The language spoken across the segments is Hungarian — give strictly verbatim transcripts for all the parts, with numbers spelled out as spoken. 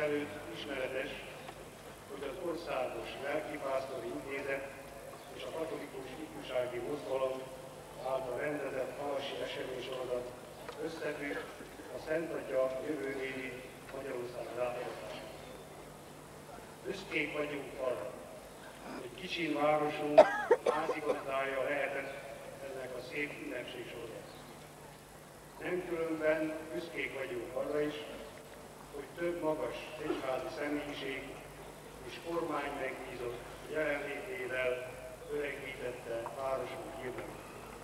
előtt ismeretes, hogy az Országos Lelkipásztori Intézet és a Katolikus Ifjúsági Mozgalom által rendezett havasi eseménysorozat összefügg a Szent Atya jövőbéli Magyarország látogatásával. Büszkék vagyunk arra, hogy kicsin városunk házigazdája lehetett ennek a szép ünnepségsorozatnak. Nem különben büszkék vagyunk arra is, hogy több magas egyházi személyiség és kormány megbízott jelenlétével öregítette városunk hírnevét.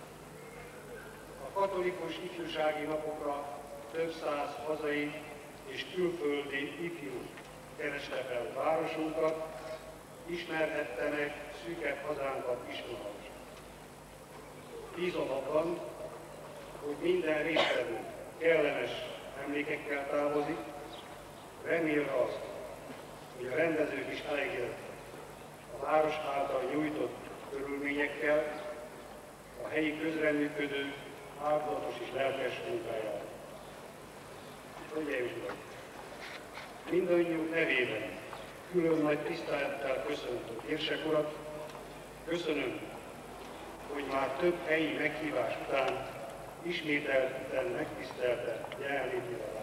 A katolikus ifjúsági napokra több száz hazai és külföldi ifjú kereste fel városunkat, ismerhette meg szűkebb hazánkat Istvánvároson. Bízom abban, hogy minden résztvevő kellemes emlékekkel távozik, remélve azt, hogy a rendezők is elégedettek a város által nyújtott körülményekkel, a helyi közreműködők áldozatos és lelkes munkájával. Hölgyeim és Uraim! Mindannyiunk nevében külön nagy tisztelettel köszöntöm érsek urat, köszönöm, hogy már több helyi meghívás után ismételten megtisztelte jelenlétével